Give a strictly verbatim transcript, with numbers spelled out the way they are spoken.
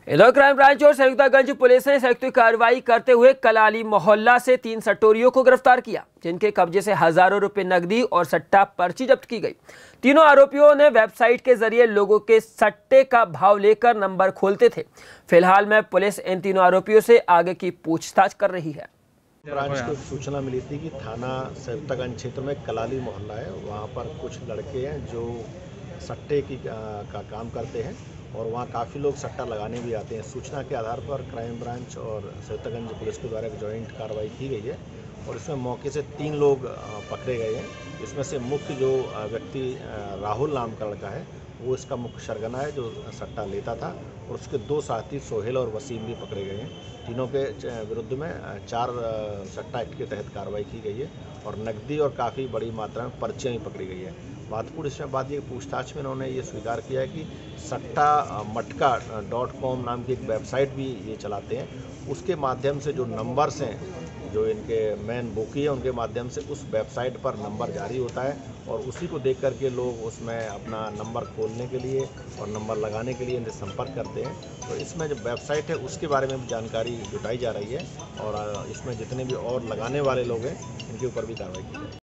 इधर crime branch और Sanyogitaganj police ने संयुक्त कार्रवाई करते हुए कलाली मोहल्ला से तीन सट्टोरियों को गिरफ्तार किया, जिनके कब्जे से हजारों रुपए नकदी और सट्टा पर्ची जब्त की गई। तीनों आरोपियों ने वेबसाइट के जरिए लोगों के सट्टे का भाव लेकर नंबर खोलते थे। फिलहाल में पुलिस इन तीनों आरोपियों से आगे की पूछताछ कर रही है। ब्रांच को सूचना मिली थी कि थाना संयुक्तागंज क्षेत्र में कलाली मोहल्ला है, वहाँ पर कुछ लड़के हैं जो सट्टे की का काम करते हैं और वहाँ काफ़ी लोग सट्टा लगाने भी आते हैं। सूचना के आधार पर क्राइम ब्रांच और संयुक्तागंज पुलिस के द्वारा एक जॉइंट कार्रवाई की गई है और इसमें मौके से तीन लोग पकड़े गए हैं। इसमें से मुख्य जो व्यक्ति राहुल नाम का लड़का है, वो इसका मुख्य सरगना है जो सट्टा लेता था, और उसके दो साथी सोहेल और वसीम भी पकड़े गए हैं। तीनों के विरुद्ध में चार सट्टा एक्ट के तहत कार्रवाई की गई है और नकदी और काफ़ी बड़ी मात्रा में पर्चियाँ भी पकड़ी गई है। महत्वपूर्ण इसमें बात ये पूछताछ में इन्होंने ये स्वीकार किया है कि सट्टा मटका डॉट कॉम नाम की एक वेबसाइट भी ये चलाते हैं। उसके माध्यम से जो नंबर्स हैं, जो इनके मेन बुकी है, उनके माध्यम से उस वेबसाइट पर नंबर जारी होता है और उसी को देख करके लोग उसमें अपना नंबर खोलने के लिए और नंबर लगाने के लिए इनसे संपर्क करते हैं। तो इसमें जो वेबसाइट है उसके बारे में भी जानकारी जुटाई जा रही है और इसमें जितने भी और लगाने वाले लोग हैं, इनके ऊपर भी कार्रवाई की जाए।